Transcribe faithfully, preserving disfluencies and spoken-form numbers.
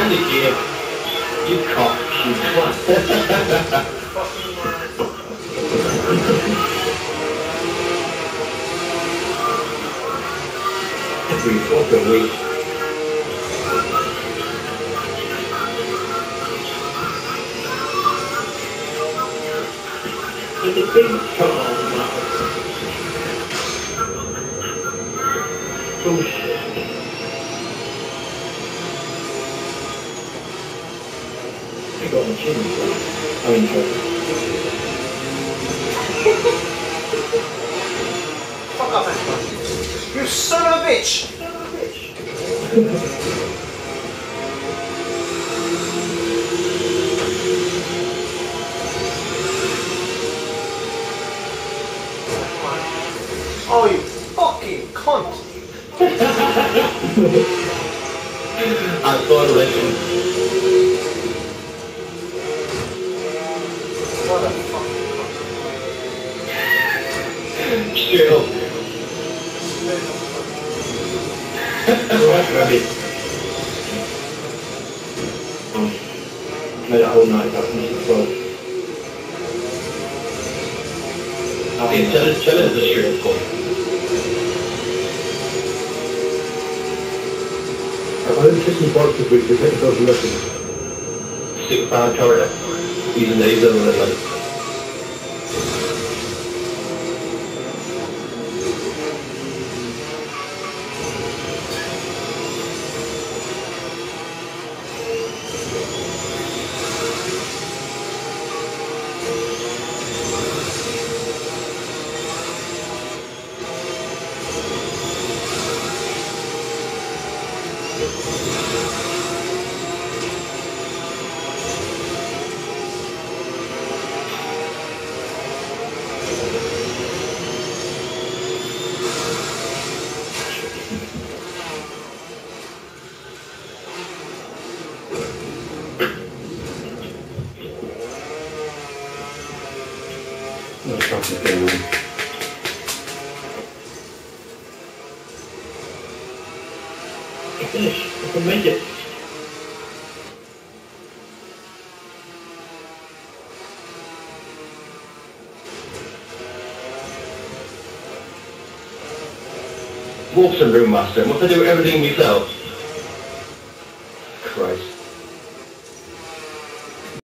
hand it here. You cock, you twat. Every fucking week. It's a big problem now. Bullshit. I got my chin, I mean, fuck off, Ashman. You son of a bitch! Son of a bitch. Oh, you fucking cunt! I thought of it. What a fucking cunt. Chill. Right, rabbit. Made a whole night up from the twelve. Okay, tell us, tell us the strip call. I've only kissing boxes with the head doesn't listen. Six pound corridor. Using these other than like. No fucking thing, man. Finish. I can make it. Wolfson Room Master. Must I do everything myself? Christ.